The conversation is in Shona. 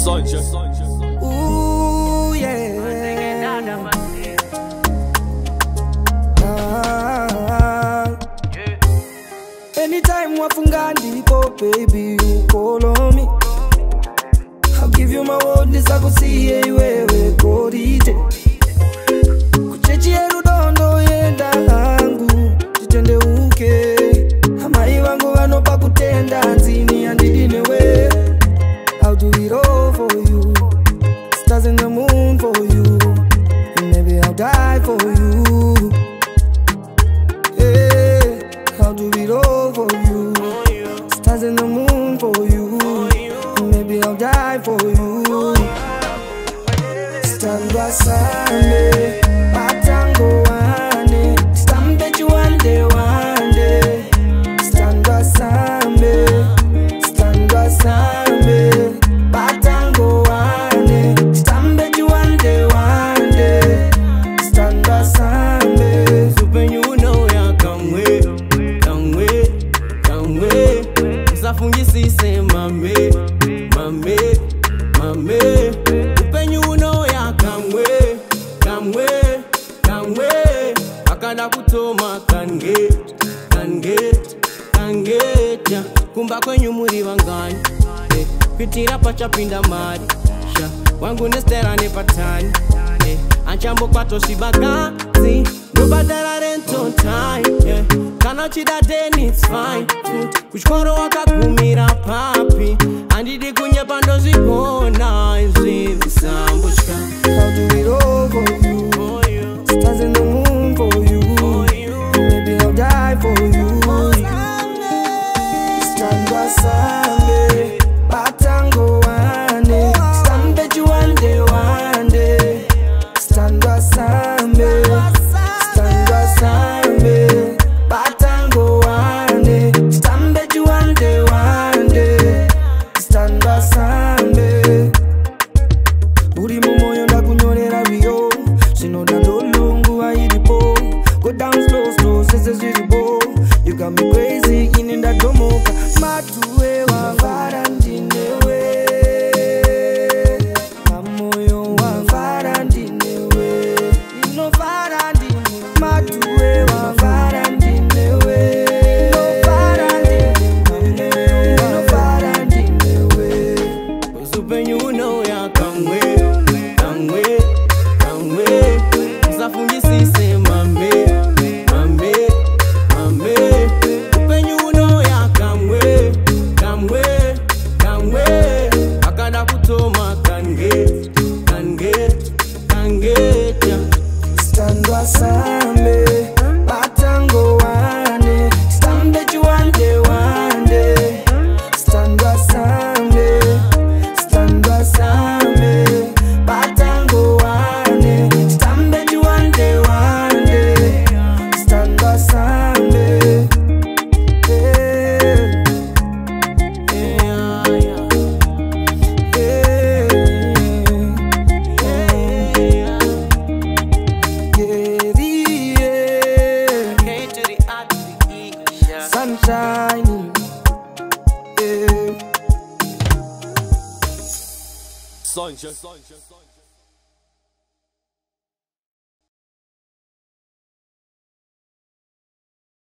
Ooh, yeah. Anytime wafunga ndipo, baby, you call on me. I'll give you my word, nisakusiye wewe korite. Kuchechi rudondo yenda angu, jitende uke. Amai wangu wanopa kutenda, nzini andidine we. I'll do it all for you. Stars in the moon for you. And maybe I'll die for you. Yeah, I'll do it all for you. Stars in the moon for you. And maybe I'll die for you. Sthandwa Sami, Patango wane. Stambe you one day. Sthandwa Sami, Sthandwa Sami. Patango wane. Stambe you one day. Sthandwa Sami. Super you know ya kamwe. Usafungi sise mame. Upenyu uno ya kamwe. Akanda kutoma kanget kumba kwenyu muri wangani. Pitira pacha pinda mari sha wangu nestera ne patani. Anchambo kwato sibakazi nobadala rent on time. Kana chida then it's fine. Kuchkoro wakakumira papi andidi kunye pando zikona izi sambushka. I'll do it all for you. Stars in the moon for you. Maybe I'll die for you. Sthandwa Sami, Patango wane. Stambe you one day. Sthandwa Sami, Sthandwa Sami. Patango wane. Stambe you one day. Sthandwa Sami. Buri mumoyo ndakunyorera rio. Sinoda ndolungu airipo. Go down slow, sese ziribo. You got me crazy, ininda domoka. Matuwe wavara ndinewe. Mamoyo wavara ndinewe. Inovara ndinewe. Matuwe wavara ndinewe. Inovara ndinewe. Inovara ndinewe. Usupenyu uno ya kamwe. Usafungi sise mame. Upenyu uno ya kamwe. Akanda kutoma kanget Sthandwa Sami, Patango wane. Stambe you one day. Sthandwa Sami, Sthandwa Sami. Patango wane. Stambe you one day. Sthandwa Sami. Sunshine, yeah. Sunshine.